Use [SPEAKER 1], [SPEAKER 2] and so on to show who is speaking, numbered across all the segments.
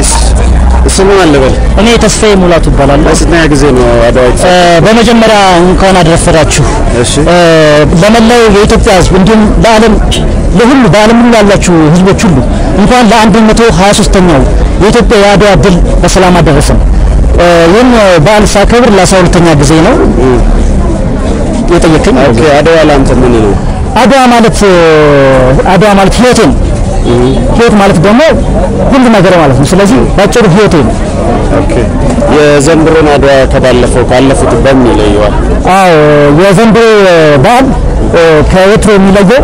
[SPEAKER 1] ስሙ አለበል
[SPEAKER 2] እኔ ተስፋዬ ሙላቱ ይባላል።
[SPEAKER 1] ለስንተኛ ጊዜ ነው አድዋ?
[SPEAKER 2] በመጀመሪያ እንኳን አደረሰላችሁ።
[SPEAKER 1] እሺ
[SPEAKER 2] ለመላው የኢትዮጵያ ሕዝብ እንዲሁም ለዓለም ለሁሉ በዓለም ሁሉ ያላችሁ ሕዝቦች ሁሉ እንኳን ለ123ኛው የኢትዮጵያ የአድዋ ድል በሰላም አደረሰን። ይህን በዓል ሳከብር ለ12ኛ ጊዜ ነው የጠየቀኝ።
[SPEAKER 1] ኦኬ አድዋ ላንተ ምን ነው?
[SPEAKER 2] አድዋ ማለት ህይወቴ ነው። ህይወት ማለት ደግሞ ሁሉ ነገር ማለት ነው። ስለዚህ ባጭሩ ህይወቴ ነው።
[SPEAKER 1] ኦኬ የዘንድሮን አድዋ ካለፉት በምን ይለየዋል?
[SPEAKER 2] አዎ የዘንድሮ በዓል ከወትሮ የሚለየው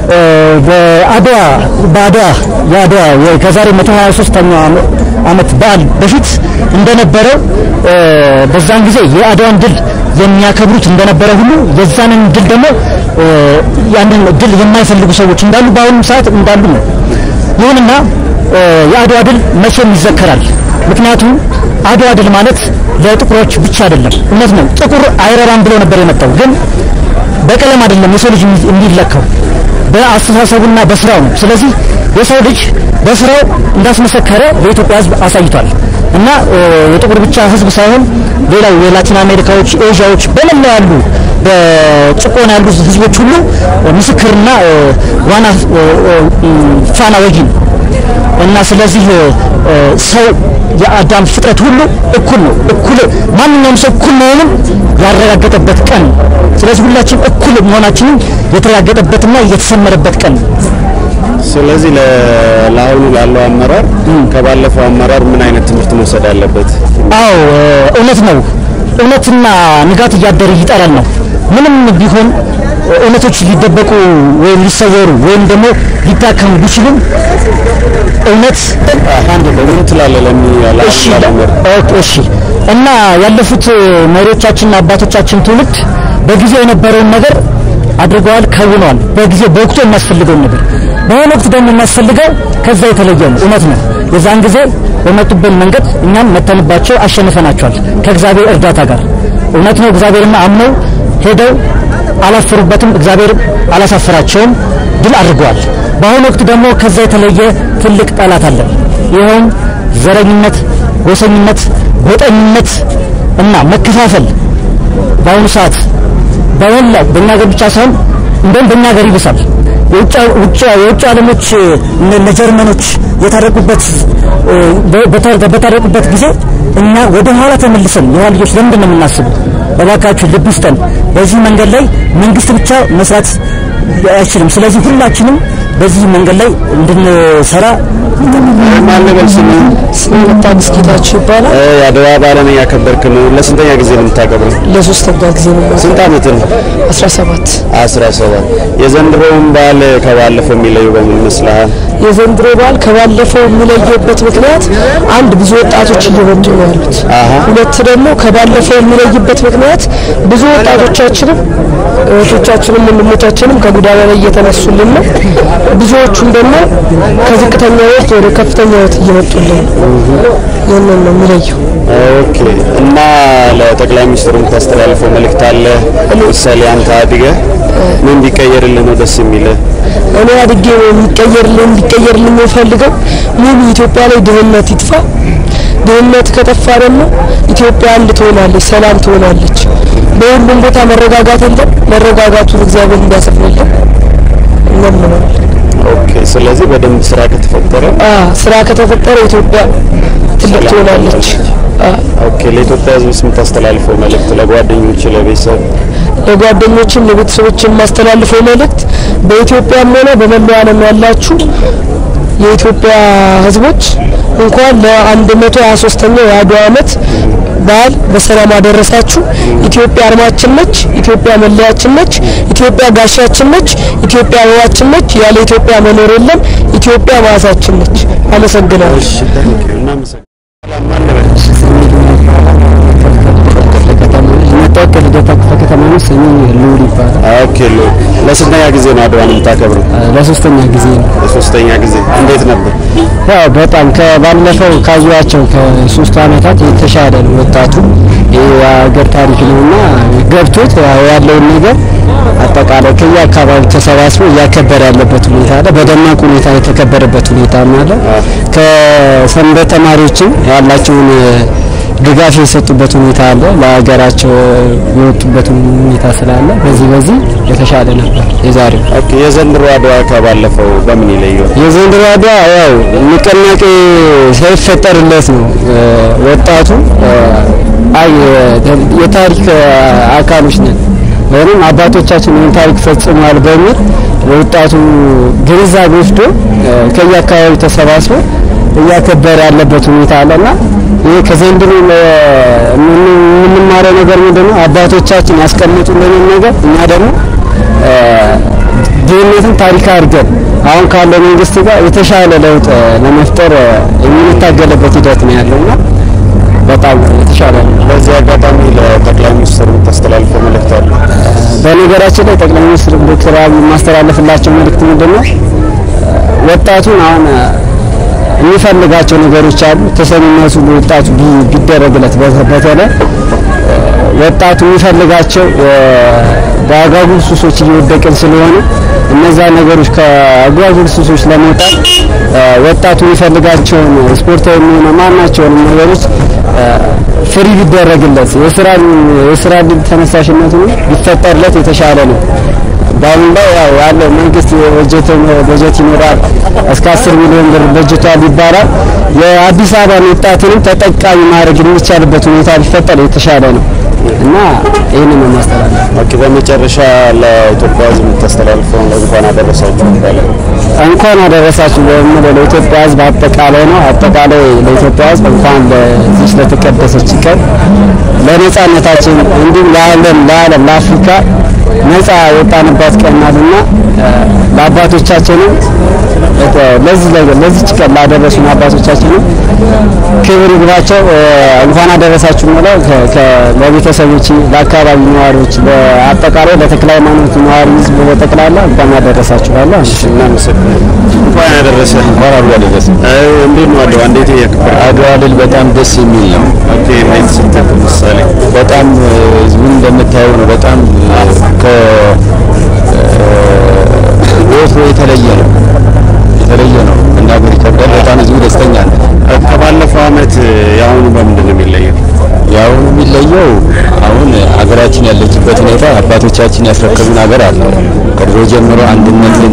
[SPEAKER 2] የአድዋ ከዛሬ 123ኛው ዓመት በዓል በፊት እንደነበረው በዛን ጊዜ የአድዋን ድል የሚያከብሩት እንደነበረ ሁሉ የዛንን ድል ደግሞ ያንን ድል የማይፈልጉ ሰዎች እንዳሉ በአሁኑ ሰዓት እንዳሉ ነው። ይሁንና የአድዋ ድል መቼም ይዘከራል። ምክንያቱም አድዋ ድል ማለት ለጥቁሮች ብቻ አይደለም። እውነት ነው ጥቁር አይረራም ብሎ ነበር የመጣው፣ ግን በቀለም አይደለም የሰው ልጅ የሚለካው በአስተሳሰቡና በስራው ነው። ስለዚህ የሰው ልጅ በስራው እንዳስመሰከረ የኢትዮጵያ ሕዝብ አሳይቷል እና የጥቁር ብቻ ሕዝብ ሳይሆን ሌላው የላቲን አሜሪካዎች፣ ኤዥያዎች በመላው ያሉ በጭቆና ያሉ ሕዝቦች ሁሉ ምስክርና ዋና ፋና ወጊ እና ስለዚህ ሰው የአዳም ፍጥረት ሁሉ እኩል ነው። ማንኛውም ሰው እኩል መሆኑን ያረጋገጠበት ቀን። ስለዚህ ሁላችን እኩል መሆናችንን የተረጋገጠበትና የተሰመረበት ቀን።
[SPEAKER 1] ስለዚህ ለአሁኑ ላለው አመራር ከባለፈው አመራር ምን አይነት ትምህርት መውሰድ አለበት?
[SPEAKER 2] አዎ እውነት ነው። እውነትና ንጋት እያደረ ይጠራል ነው። ምንም ቢሆን እውነቶች ሊደበቁ ወይም ሊሰወሩ ወይም ደግሞ ሊታከሙ ቢችሉም እውነት አንድ
[SPEAKER 1] ምን ትላለህ?
[SPEAKER 2] እሺ እና ያለፉት መሪዎቻችንና አባቶቻችን ትውልድ በጊዜው የነበረውን ነገር አድርገዋል፣ ከውነዋል። በወቅቱ የሚያስፈልገውን ነገር በአሁኑ ወቅት ደግሞ የሚያስፈልገው ከዛ የተለየ ነው። እውነት ነው። የዛን ጊዜ በመጡብን መንገድ እኛም መተንባቸው አሸንፈናቸዋል ከእግዚአብሔር እርዳታ ጋር። እውነት ነው። እግዚአብሔርን አምነው ሄደው አላፈሩበትም። እግዚአብሔር አላሳፈራቸውም፣ ድል አድርገዋል። በአሁኑ ወቅት ደግሞ ከዛ የተለየ ትልቅ ጠላት አለ። ይሄም ዘረኝነት፣ ጎሰኝነት፣ ጎጠኝነት እና መከፋፈል በአሁኑ ሰዓት በመላው በእኛ ሀገር ብቻ ሳይሆን እንደውም በእኛ ሀገር ይብሳል። የውጭ ዓለሞች እነ ጀርመኖች በታረቁበት ጊዜ እኛ ወደ ኋላ ተመልሰን የኋላ ልጆች ለምንድን ነው የምናስበው? እባካችሁ ልብ ይስጠን። በዚህ መንገድ ላይ መንግስት ብቻ መስራት አይችልም። ስለዚህ ሁላችንም በዚህ መንገድ ላይ እንድንሰራ
[SPEAKER 3] ስንታ መስጊዳችሁ ይባላል።
[SPEAKER 1] የአድዋ በዓልን ያከበርክ ነው። ለስንተኛ ጊዜ ነው የምታከብረው?
[SPEAKER 3] ለሶስተኛ ጊዜ ነው።
[SPEAKER 1] ስንት ዓመት ነው?
[SPEAKER 3] 17
[SPEAKER 1] የዘንድሮውን በዓል ከባለፈው የሚለየው በምን ይመስላል?
[SPEAKER 3] የዘንድሮ በዓል ከባለፈው የሚለየበት ምክንያት አንድ ብዙ ወጣቶች እየመጡ ነው ያሉት። ሁለት ደግሞ ከባለፈው የሚለይበት ምክንያት ብዙ ወጣቶቻችንም እህቶቻችንም ወንድሞቻችንም ከጎዳና ላይ እየተነሱልን ነው። ብዙዎቹም ደግሞ ከዝቅተኛ ህይወት ወደ ከፍተኛ ህይወት እየመጡልን ይሄንን ነው የሚለየው።
[SPEAKER 1] ኦኬ እና ለጠቅላይ ሚኒስትሩ ታስተላልፈው መልእክት አለ? ለምሳሌ አንተ አድገህ ምን ቢቀየርልህ ነው ደስ የሚልህ?
[SPEAKER 3] እኔ አድጌ እንዲቀየርልኝ የምፈልገው ሙሉ ኢትዮጵያ ላይ ድህነት ይጥፋ። ድህነት ከጠፋ ደግሞ ኢትዮጵያ አንድ ትሆናለች፣ ሰላም ትሆናለች። በሁሉም ቦታ መረጋጋት የለም። መረጋጋቱን እግዚአብሔር እንዲያሰፍንልን እንለምናለን።
[SPEAKER 1] ኦኬ ስለዚህ በደንብ ስራ ከተፈጠረ ኢትዮጵያ ትልቅ ትሆናለች። ኦኬ ለኢትዮጵያ ህዝብ የምታስተላልፈው መልእክት ለጓደኞች፣ ለጓደኞችም ለቤተሰቦችም ማስተላልፈው መልእክት በኢትዮጵያም ሆነ በመላው ዓለም ያላችሁ የኢትዮጵያ ህዝቦች እንኳን ለ123ኛው የአድዋ ዓመት በዓል በሰላም አደረሳችሁ። ኢትዮጵያ አርማችን ነች፣ ኢትዮጵያ መለያችን ነች፣ ኢትዮጵያ ጋሻችን ነች፣ ኢትዮጵያ አበባችን ነች። ያለ ኢትዮጵያ መኖር የለም። ኢትዮጵያ ማዕዛችን ነች። አመሰግናለሁ። ለስንተኛ ጊዜ ነው አድዋን የምታከብረው?
[SPEAKER 2] ለሶስተኛ ጊዜ ነው።
[SPEAKER 1] ለሶስተኛ ጊዜ እንዴት ነበር?
[SPEAKER 2] ያው በጣም ከባለፈው ካዩዋቸው ከ3 ዓመታት የተሻለ ነው። ወጣቱ የሀገር ታሪክ ነውና ገብቶት ያለውን ነገር አጠቃላይ ከየአካባቢው ተሰባስቦ እያከበረ ያለበት ሁኔታ አለ። በደማቅ ሁኔታ የተከበረበት ሁኔታ አለ። ከሰንበት ተማሪዎችም ያላቸውን ድጋፍ የሰጡበት ሁኔታ አለ። ለሀገራቸው የወጡበት ሁኔታ ስላለ በዚህ የተሻለ ነበር የዛሬው።
[SPEAKER 1] ኦኬ የዘንድሮ አድዋ ከባለፈው በምን ይለያል?
[SPEAKER 2] የዘንድሮ አድዋ ያው ንቅናቄ ሳይፈጠርለት ነው ወጣቱ የታሪክ አካሎች ነን ወይም አባቶቻችን ታሪክ ፈጽመዋል በሚል ወጣቱ ግንዛቤ ወስዶ ከየአካባቢው ተሰባስቦ እያከበረ ያለበት ሁኔታ አለና ይሄ ከዘንድሮ የምንማረው ነገር ምንድነው? አባቶቻችን ያስቀምጡልን ነገር እኛ ደግሞ ድህነትን ታሪክ አድርገን አሁን ካለው መንግስት ጋር የተሻለ ለውጥ ለመፍጠር የምንታገልበት ሂደት ነው ያለውና በጣም የተሻለ ነው።
[SPEAKER 1] በዚህ አጋጣሚ ለጠቅላይ ሚኒስትሩ ተስተላልፈው መልእክት አለ?
[SPEAKER 2] በነገራችን ላይ ጠቅላይ ሚኒስትሩ ዶክተር አብይ ማስተላለፍላቸው መልእክት ምንድነው? ወጣቱን አሁን የሚፈልጋቸው ነገሮች አሉ። ተሰሚነቱ ወጣቱ ቢደረግለት በተለይ ወጣቱ የሚፈልጋቸው በአጓጉል ሱሶች እየወደቅን ስለሆነ እነዛ ነገሮች ከአጓጉል ሱሶች ለመውጣት ወጣቱ የሚፈልጋቸውን ስፖርታዊ እና ማናቸውን ነገሮች ፍሪ ቢደረግለት የስራ ዕድል ተነሳሽነቱ ቢፈጠርለት የተሻለ ነው። ባሁን ላይ ያለው መንግስት በጀት ይኖራል እስከ 10 ሚሊዮን ብር በጀቷል ይባላል። የአዲስ አበባ ወጣትንም ተጠቃሚ ማድረግ የሚቻልበት ሁኔታ ቢፈጠር የተሻለ ነው እና ይሄንን ነው ማስተላለፍ።
[SPEAKER 1] ኦኬ በመጨረሻ ለኢትዮጵያ ሕዝብ ተስተላልፈው እንኳን አደረሳችሁ ይባላል።
[SPEAKER 2] እንኳን አደረሳችሁ ለኢትዮጵያ ሕዝብ አጠቃላይ ነው። አጠቃላይ ለኢትዮጵያ ሕዝብ እንኳን ለዚህ ለተቀደሰች ቀን ለነጻነታችን እንዲሁም ለዓለም ለአፍሪካ ነፃ የወጣንበት ቀን ናትና ለአባቶቻችንም ለዚህ ቀን ላደረሱን አባቶቻችንም ክብር ይግባቸው። እንኳን አደረሳችሁ ነው ለቤተሰቦች፣ ለአካባቢ ነዋሪዎች፣ ለአጠቃላይ ለተክለ ሃይማኖት ነዋሪ ህዝብ በጠቅላላ እንኳን አደረሳችሁ ባለ
[SPEAKER 1] እንኳን ያደረሰ እንኳን አብሮ ያደረሰ። እንዴት ነው አድዋ? እንዴት ያከበረ?
[SPEAKER 4] አድዋ ድል በጣም ደስ የሚል ነው።
[SPEAKER 1] ኦኬ እንዴት ስትል ምሳሌ
[SPEAKER 4] በጣም ህዝቡን እንደምታየው ነው። በጣም ከወትሮ የተለየ ነው እና በሪከርድ በጣም ህዝቡ ደስተኛ ነው።
[SPEAKER 1] ከባለፈው አመት ያሁኑ በምንድን ነው የሚለየው?
[SPEAKER 4] ያሁኑ የሚለየው አሁን ሀገራችን ያለችበት ሁኔታ አባቶቻችን ያስረከቡን ሀገር አለ። ከድሮ ጀምሮ አንድነትን፣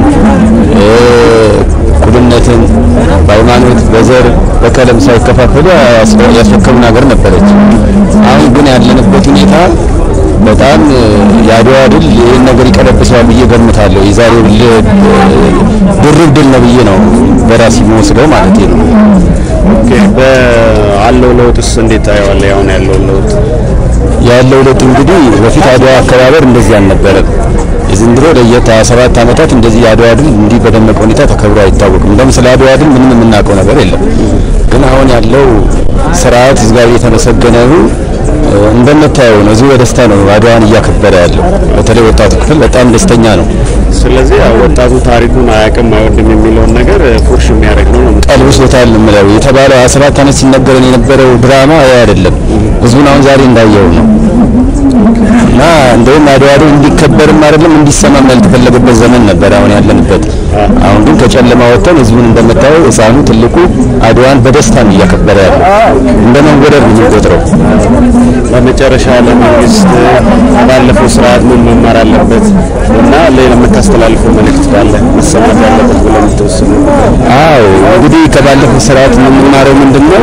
[SPEAKER 4] እኩልነትን በሃይማኖት በዘር በቀለም ሳይከፋፈሉ ያስረከቡን ሀገር ነበረች። አሁን ግን ያለንበት ሁኔታ በጣም የአድዋ ድል ይህን ነገር ይቀለብሰዋል ብዬ ገምታለሁ። የዛሬው ድርብ ድል ነው ብዬ ነው በራሴ የምወስደው ማለት ነው።
[SPEAKER 1] ኦኬ በአለው ለውጥስ እንዴት ታየዋለህ? አሁን ያለው ለውጥ
[SPEAKER 4] እንግዲህ በፊት አድዋ አከባበር እንደዚህ አልነበረም። የዘንድሮ ለየት 27 ዓመታት እንደዚህ የአድዋ ድል እንዲህ በደመቀ ሁኔታ ተከብሮ አይታወቅም። እንደውም ስለ አድዋ ድል ምንም የምናውቀው ነገር የለም። ግን አሁን ያለው ስርዓት ህዝባዊ የተመሰገነ ነው። እንደምታየው ነው ህዝቡ በደስታ ነው አድዋን እያከበረ ያለው። በተለይ ወጣቱ ክፍል በጣም ደስተኛ ነው።
[SPEAKER 1] ስለዚህ ወጣቱ ታሪኩን አያውቅም አይወድም የሚለውን ነገር ፉርሽ የሚያደርግ ነው
[SPEAKER 4] ቀልብሶታል የምለው የተባለው 27 ዓመት ሲነገረን የነበረው ድራማ አይደለም። ህዝቡን አሁን ዛሬ እንዳየው ነው እና እንደውም አድዋ ድል እንዲከበርም አይደለም እንዲሰማም ያልተፈለገበት ዘመን ነበር አሁን ያለንበት። አሁን ግን ከጨለማ ወጥተን ህዝቡን እንደምታየው ህፃኑ ትልቁ አድዋን በደስታ ነው እያከበረ ያለው። እንደ መንጎደር ነው የሚቆጥረው።
[SPEAKER 1] በመጨረሻ ለመንግስት ባለፈው ስርዓት ምን መማር አለበት እና ሌላ የምታስተላልፈው መልእክት ካለ መሰማት ያለበት ብለን ተወሰነ?
[SPEAKER 4] እንግዲህ ከባለፈው ስርዓት የምንማረው ምንድነው?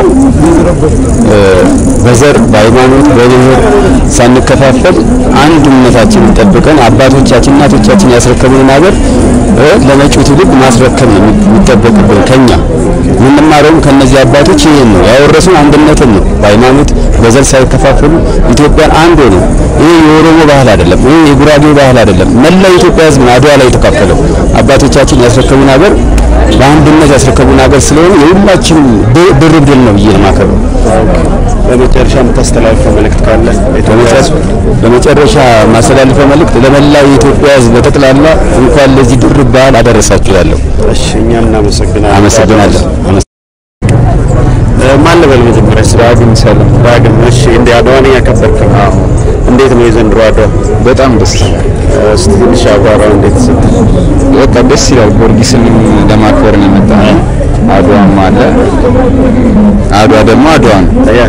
[SPEAKER 4] በዘር በሃይማኖት በብሔር ሳንከፋፈል አንድነታችንን ጠብቀን አባቶቻችን እናቶቻችን ያስረከቡንን ሀገር ለመጪው ትውልድ ማስረከብ ነው የሚጠበቅብን ከኛ። የምንማረውም ከነዚህ አባቶች ይሄን ነው ያወረሱን፣ አንድነትን ነው። በሃይማኖት በዘር ሳይከፋፈሉ ኢትዮጵያን አንድ ነው። ይሄ የኦሮሞ ባህል አይደለም፣ ይሄ የጉራጌ ባህል አይደለም። መላ ኢትዮጵያ ህዝብ አድዋ ላይ የተካፈለው አባቶቻችን ያስረከቡን ሀገር በአንድነት ያስረከቡን ሀገር ስለሆነ የሁላችን ድርብ ድል ነው ብዬ ማከብረው።
[SPEAKER 1] በመጨረሻ የምታስተላልፈው መልእክት ካለ?
[SPEAKER 4] በመጨረሻ ማስተላልፈው መልእክት ለመላው የኢትዮጵያ ህዝብ በጠቅላላ እንኳን ለዚህ ድርብ በዓል አደረሳችሁ ያለው።
[SPEAKER 1] እሺ እኛም እናመሰግናለን።
[SPEAKER 4] አመሰግናለሁ።
[SPEAKER 1] ማን ልበል? መጀመሪያ
[SPEAKER 4] ዳግም ሰላም።
[SPEAKER 1] ዳግም እሺ እንደ አድዋን ያከበርክ እንዴት ነው የዘንድሮ አድዋ?
[SPEAKER 4] በጣም ደስ ይላል።
[SPEAKER 1] እስቲ ትንሽ አብራራው እንዴት ሰጥተህ?
[SPEAKER 4] በቃ ደስ ይላል። ጊዮርጊስን ለማክበር ነው የመጣነው። አድዋም አለ። አድዋ ደግሞ አድዋ ነው።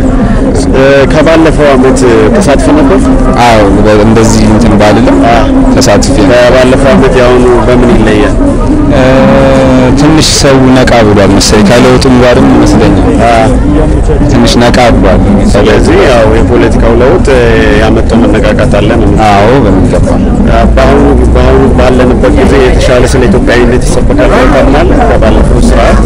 [SPEAKER 1] ከባለፈው አመት ተሳትፈ ነበር?
[SPEAKER 4] አዎ እንደዚህ እንትን ባልልም ተሳትፌ
[SPEAKER 1] ከባለፈው አመት ያሁኑ በምን ይለያል?
[SPEAKER 4] ትንሽ ሰው ነቃ ብሏል መሰለኝ ከለውጡም ጋርም ይመስለኛል ትንሽ ነቃ ብሏል።
[SPEAKER 1] ስለዚህ ያው የፖለቲካው ለውጥ ያመጣው መነቃቃት አለ ነው።
[SPEAKER 4] አዎ በሚገባ
[SPEAKER 1] በአሁኑ ባለንበት ጊዜ የተሻለ ስለ ኢትዮጵያዊነት ይሰበካል ማለት ከባለፈው ስርዓት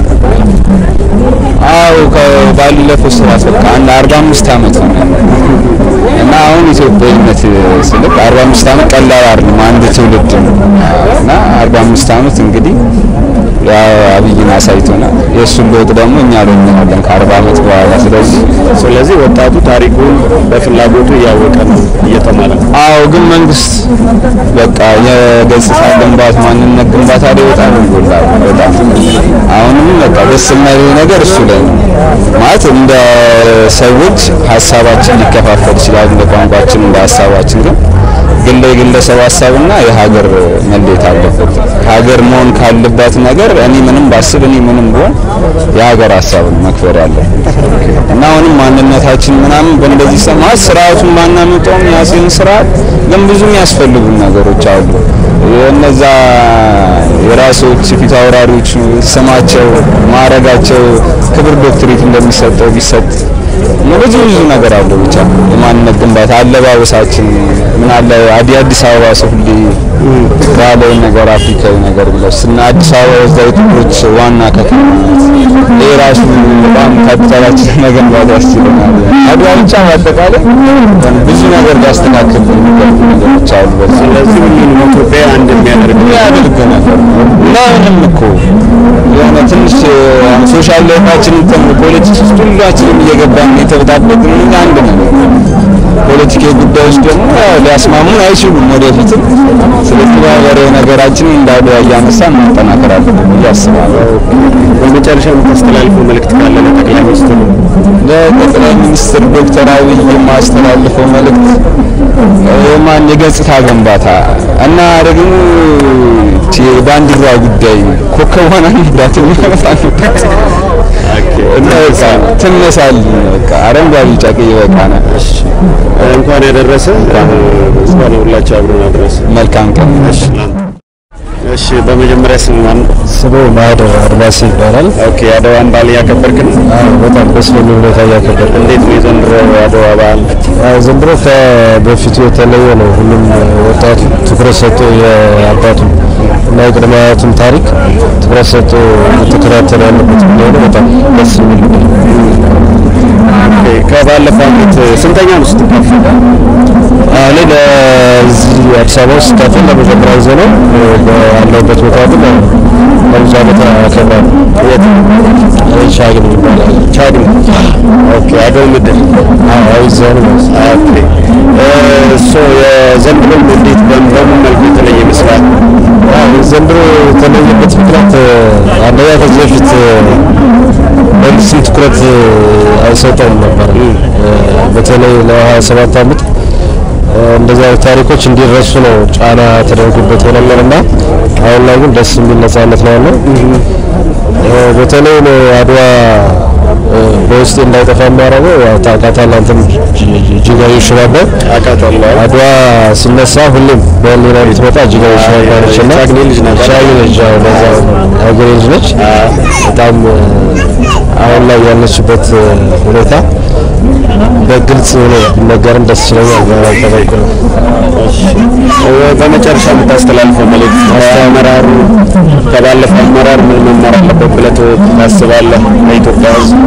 [SPEAKER 4] አዎ ከባለፈው ስርዓት በቃ 45 አመት ነው እና አሁን ኢትዮጵያዊነት ስልክ 45 አመት ቀላል አይደለም አንድ ትውልድ እና 45 አመት እንግዲህ አብይን አሳይቶናል። የእሱን ለውጥ ደግሞ እኛ ለምናለን ከ40 አመት በኋላ። ስለዚህ ወጣቱ ታሪኩን በፍላጎቱ እያወቀ ነው እየተማረ ነው። አዎ ግን መንግስት በቃ የገጽታ ግንባታ ማንነት ግንባታ ላይ በጣም ይጎላል። በጣም አሁንም በቃ ደስ የማይል ነገር እሱ ላይ ነው ማለት እንደ ሰዎች ሀሳባችን ሊከፋፈል ይችላል እንደ ቋንቋችን እንደ ሀሳባችን ግን ግለሰብ ሀሳብና የሀገር መለየት አለበት። ሀገር መሆን ካለባት ነገር እኔ ምንም ባስብ እኔ ምንም ብሆን የሀገር ሀሳብ መክበር ያለበት እና አሁንም ማንነታችን ምናምን በእንደዚህ ሰማት ስርዓቱን ማናመጣው ያሲን ስርዓት ግን ብዙ የሚያስፈልጉ ነገሮች አሉ። እነዛ የራሶች ፊት አውራሪዎች ስማቸው ማረጋቸው ክብር ዶክትሬት እንደሚሰጠው ቢሰጥ ብዙ ነገር አለው። ብቻ የማንነት ግንባታ አለባበሳችን ምን አለ አዲስ አበባ ሰው ሁሌ ባለው ነገር አፍሪካዊ ነገር ብለስና አዲስ አበባ እዛው ጥቁሮች ዋና ከተማ የራሱ በጣም ካፒታላችን መገንባት ያስችለናል። አድዋ ብቻ ማጠቃለል ብዙ ነገር ያስተካክል ነገሮች አሉ።
[SPEAKER 1] ስለዚህ ሁሉንም ኢትዮጵያ አንድ የሚያደርግ
[SPEAKER 4] ነገር ምንም እኮ የሆነ ትንሽ ሶሻል ላይፋችን ፖለቲክስ ውስጥ ሁላችንም እየገባን የተበጣበቅን አንድ ነው። ፖለቲካዊ ጉዳዮች ደግሞ ሊያስማሙን አይችሉም ወደፊትም። ስለዚህ ማህበራዊ ነገራችን እንዳሉ ያያነሳን ማጠናከር አለብን ብዬ አስባለሁ።
[SPEAKER 1] በመጨረሻ የምታስተላልፈው መልእክት ካለ
[SPEAKER 4] ለጠቅላይ ሚኒስትር ዶክተር አብይ የማስተላልፈው መልእክት የገጽታ ግንባታ እና ደግሞ ባንዲራ ጉዳይ ኮከቧን አንዳት ትነሳል በቃ አረንጓዴ ጫቄ ይበቃናል።
[SPEAKER 1] እንኳን ያደረሰ እንኳን ሁላችሁ አብረን አደረሰ።
[SPEAKER 4] መልካም ቀን።
[SPEAKER 1] እሺ በመጀመሪያ ስሙ
[SPEAKER 2] ማህደር አድማስ ይባላል።
[SPEAKER 1] ኦኬ አድዋን በዓል ያከበርክ ነው?
[SPEAKER 2] በጣም ደስ በሚል ሁኔታ ያከበርክ።
[SPEAKER 1] እንዴት ነው የዘንድሮ አድዋ በዓል?
[SPEAKER 2] ዘንድሮ ከበፊቱ የተለየ ነው። ሁሉም ወጣቱ ትኩረት ሰጥቶ የአባቱ እና የቅድመ አያቱን ታሪክ ትኩረት ሰጥቶ እየተከታተለ ያለበት ነው። በጣም ደስ የሚል ነው።
[SPEAKER 1] ከባለፈው ዓመት ስንተኛ ነው ስትካፈል?
[SPEAKER 2] እኔ ለዚህ አዲስ አበባ ውስጥ ስካፈል ለመጀመሪያ ጊዜ ነው። ያለሁበት ቦታ ግን ለብዙ ዓመት አከብራለሁ። ቻግኒ ይባላል።
[SPEAKER 1] ቻግኒ ኦኬ። አገው ምድር
[SPEAKER 2] አይዘን
[SPEAKER 1] ኦኬ። የዘንድሮ እንዴት በምን መልኩ የተለየ ይመስላል?
[SPEAKER 2] ዘንድሮ የተለየበት ምክንያት አንደኛ ከዚህ በፊት መንግስትም ትኩረት አይሰጠውም ነበር። በተለይ ለ27 ዓመት እንደዚህ አይነት ታሪኮች እንዲረሱ ነው ጫና ተደርጎበት የነበረና አሁን ላይ ግን ደስ የሚል ነፃነት ነው ያለው። በተለይ አድዋ በውስጥ እንዳይጠፋ የሚያደርገው ያው ታውቃታለህ አንተም ጅጋዊ ሽባባው አድዋ ሲነሳ ሁሌም በሌላ ብትመጣ ጅጋዊ ሽባባው ነችና ቻግኒ ልጅ ነች። ሀገሬ ልጅ ነች። በጣም አሁን ላይ ያለችበት ሁኔታ በግልጽ ነው ነገርን ደስ ይለኛል። በተበኩል
[SPEAKER 1] በመጨረሻ የምታስተላልፈው መልእክት አመራሩ ከባለፈው አመራር ምን መማር አለበት ብለህ ታስባለህ? ለኢትዮጵያ ሕዝብ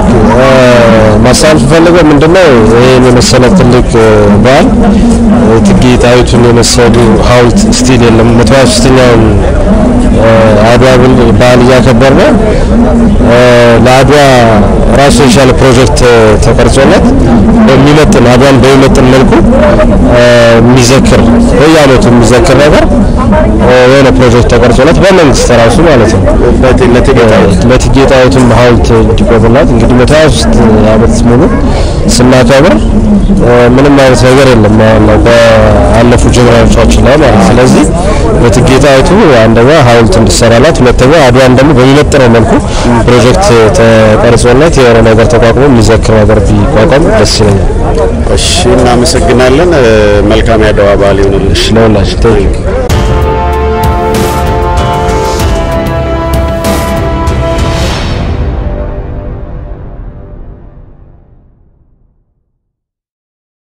[SPEAKER 2] ማሳለፍ ፈልገው ምንድነው ይሄን የመሰለ ትልቅ በዓል እቴጌ ጣይቱን የመሰሉ ሐውልት ስቲል የለም። 123ኛውን አድዋ በዓል እያከበርን ለአድዋ ራሱ የቻለ ፕሮጀክት ተቀርጾለት በሚመጥን አድዋን በሚመጥን መልኩ የሚዘክር በየዓመቱ የሚዘክር ነገር የሆነ ፕሮጀክት ተቀርጾለት በመንግስት ራሱ ማለት ነው ለእቴጌ ጣይቱም ሐውልት እንዲቆምላት እንግዲህ 123 ዓመት ሙሉ
[SPEAKER 1] ስናከብር ምንም አይነት ነገር የለም በአለፉ ጀነራሎቻችን ላይ ማለት ስለዚህ በእቴጌ ጣይቱ አንደኛ ሐውልት እንዲሰራላት ሁለተኛ አድዋን ደግሞ በሚመጥነው መልኩ ፕሮጀክት ተቀርጾለት የሆነ ነገር ተቋቁሞ የሚዘክር ነገር ቢቋቋም ደስ ይለኛል።
[SPEAKER 4] እሺ እናመሰግናለን። መልካም ያደዋ በዓል ይሁንልሽ።
[SPEAKER 1] ለሁላችን